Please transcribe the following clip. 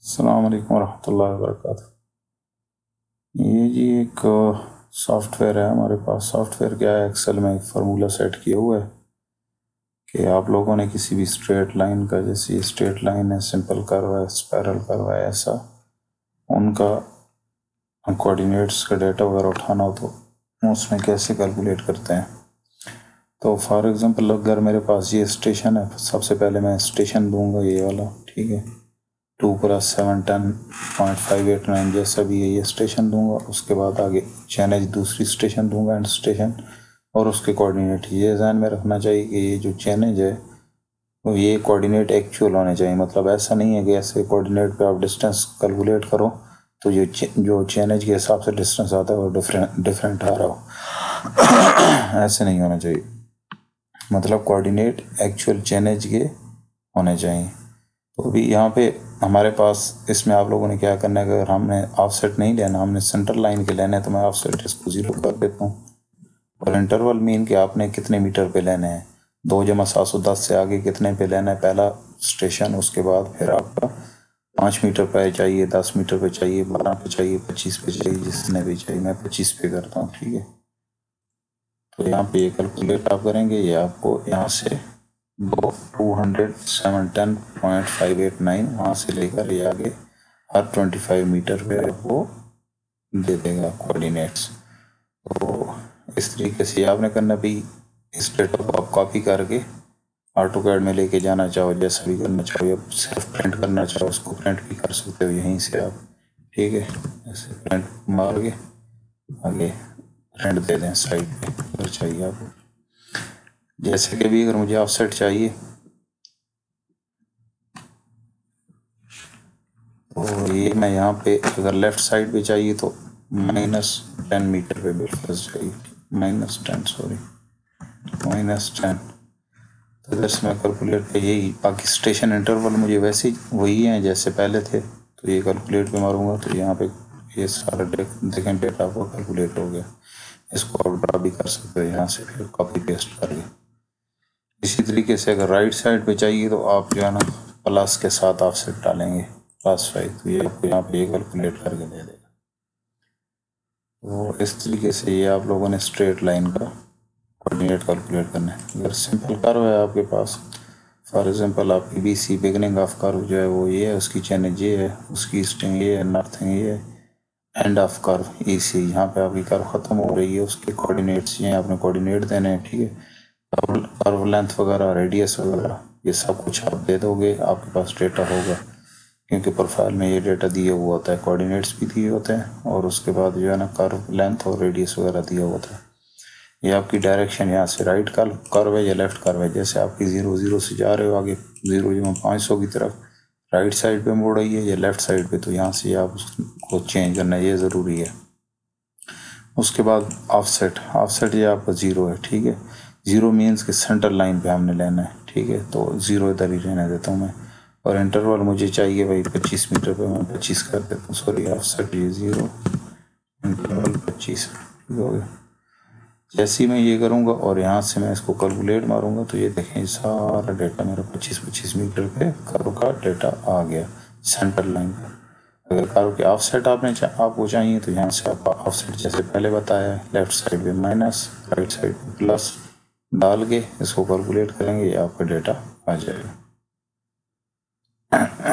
अस्सलाम वालेकुम रहमतुल्लाहि व बरकातुहू। ये जी एक सॉफ्टवेयर है हमारे पास। सॉफ्टवेयर क्या है, एक्सेल में एक फार्मूला सेट किया हुआ है कि आप लोगों ने किसी भी स्ट्रेट लाइन का, जैसे ये स्ट्रेट लाइन है, सिंपल कर्व है, स्पायरल कर्व है, ऐसा उनका कोऑर्डिनेट्स का डेटा वगैरह उठाना हो तो उसमें कैसे कैलकुलेट करते हैं। तो फॉर एग्जांपल अगर मेरे पास ये स्टेशन है, सबसे पहले मैं स्टेशन दूंगा ये वाला, ठीक है, 2+710.589 जैसा भी है ये स्टेशन दूंगा। उसके बाद आगे चैनेज दूसरी स्टेशन दूंगा, एंड स्टेशन, और उसके कोऑर्डिनेट ये ध्यान में रखना चाहिए कि ये जो चैनेज है तो ये कोऑर्डिनेट एक्चुअल होने चाहिए। मतलब ऐसा नहीं है कि ऐसे कोऑर्डिनेट पे आप डिस्टेंस कैलकुलेट करो तो जो चैनेज के हिसाब से डिस्टेंस आता है वो डिफरेंट आ रहा हो। ऐसे नहीं होना चाहिए। मतलब कोऑर्डिनेट एक्चुअल चैनेज के होने चाहिए। तो अभी यहाँ पे हमारे पास इसमें आप लोगों ने क्या करना है, अगर हमने ऑफसेट नहीं लेना, हमने सेंटर लाइन के लेने हैं, तो मैं ऑफसेट इसको 0 कर देता हूँ। और इंटरवल मीन कि आपने कितने मीटर पे लेने हैं, 2+710 से आगे कितने पे लेना है पहला स्टेशन। उसके बाद फिर आपका 5 मीटर पे चाहिए, 10 मीटर पे चाहिए, 12 पे चाहिए, 25 पे चाहिए, जिसने भी चाहिए। मैं 25 पे करता हूँ, ठीक है। तो यहाँ पे ये कैलकुलेट आप करेंगे, ये आपको यहाँ से 20710.589 वहाँ से लेकर ये आगे हर 25 मीटर पे वो दे देगा कोऑर्डिनेट्स। तो इस तरीके से आपने करना भी। इस डेटा को आप कॉपी करके ऑटोकैड में लेके जाना चाहो, जैसा भी करना चाहो, या सिर्फ प्रिंट करना चाहो उसको प्रिंट भी कर सकते हो यहीं से आप, ठीक है। ऐसे प्रिंट मार के आगे प्रिंट दे दें साइड पे अगर चाहिए आपको। जैसे कि भी अगर मुझे ऑफसेट चाहिए तो ये मैं यहाँ पे अगर लेफ्ट साइड पे चाहिए तो -10 मीटर पे बिल्कुल चाहिए, -10 सॉरी, -10। तो इधर से मैं कैलकुलेट पे यही, बाकी स्टेशन इंटरवल मुझे वैसे ही वही हैं जैसे पहले थे। तो ये कैलकुलेट पे मारूंगा तो यहाँ पे ये सारा देखें डेटा आपको कैलकुलेट हो गया। इसको आप ड्रा भी कर सकते हो यहाँ से फिर कॉपी पेस्ट करके। इसी तरीके से अगर राइट साइड पे चाहिए तो आप जो है ना प्लस के साथ ऑफसेट डालेंगे, +5, तो ये आपको यहाँ पे कैलकुलेट करके दे देगा। तो इस तरीके से ये आप लोगों ने स्ट्रेट लाइन का कोऑर्डिनेट कैलकुलेट करना है। अगर सिंपल कर्व है आपके पास, फॉर एग्जांपल आपकी BC बिगनिंग ऑफ कर्व जो है वो ये है, उसकी चैनेज ये है, उसकी ईस्टिंग ये है, नॉर्थिंग ये है, एंड ऑफ कर्व EC, यहाँ पे आपकी कर्व खत्म हो रही है, उसके कोऑर्डिनेट्स ये आपने कोऑर्डिनेट देने हैं, ठीक है। कर्व लेंथ वगैरह, रेडियस वगैरह, ये सब कुछ आप दे दोगे, आपके पास डेटा होगा। क्योंकि प्रोफाइल में ये डेटा दिया हुआ होता है, कोऑर्डिनेट्स भी दिए होते हैं, और उसके बाद जो है ना कर्व लेंथ और रेडियस वगैरह दिया होता है। ये आपकी डायरेक्शन यहाँ से राइट कर्व है या लेफ्ट कर्व है। जैसे आपकी 0 से जा रहे हो आगे 0,500 की तरफ, राइट साइड पे मोड़ रही है या लेफ्ट साइड पे, तो यहाँ से आप उसको चेंज करना ये ज़रूरी है। उसके बाद ऑफसेट ये आपका 0 है, ठीक है। 0 मीन्स कि सेंटर लाइन पे हमने लेना है, ठीक है। तो 0 इधर ही रहने देता हूँ मैं। और इंटरवल मुझे चाहिए भाई 25 मीटर पे, मैं 25 कर देता हूँ। सॉरी, ऑफसेट ये 0, इंटरवल 25, ठीक हो गया। जैसे ही मैं ये करूँगा और यहाँ से मैं इसको कैलकुलेट मारूंगा तो ये देखें सारा डेटा मेरा 25-25 मीटर पे कर्व का डेटा आ गया सेंटर लाइन पर। अगर कर्व के ऑफसेट आपको चाहिए तो यहाँ से आप ऑफसेट जैसे पहले बताया, लेफ्ट साइड पे माइनस, राइट साइड पे प्लस डाल के इसको कैलकुलेट करेंगे, ये आपका डेटा आ जाएगा।